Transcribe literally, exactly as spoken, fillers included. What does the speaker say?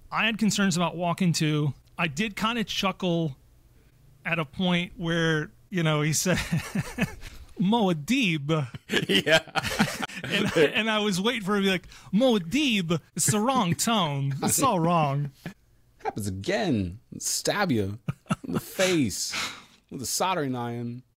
I had concerns about Walken too. I did kind of chuckle at a point where, you know, he said, Moadib. Yeah. and, and I was waiting for him to be like, Moadib, it's the wrong tone. It's all wrong. Happens again. Stab you in the face with a soldering iron.